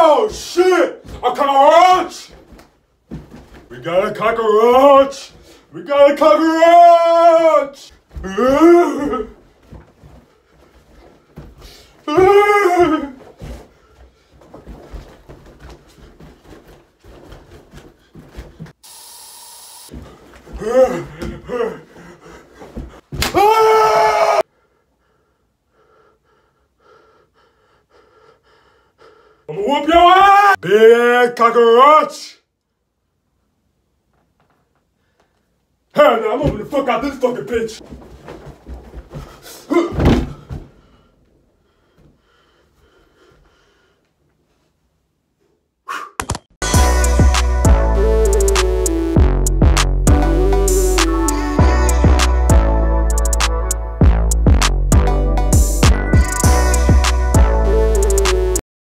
Oh shit! A cockroach! We got a cockroach! We got a cockroach! I'ma whoop your ass! Big ass cockroach! Hell no, I'm moving the fuck out this fucking bitch!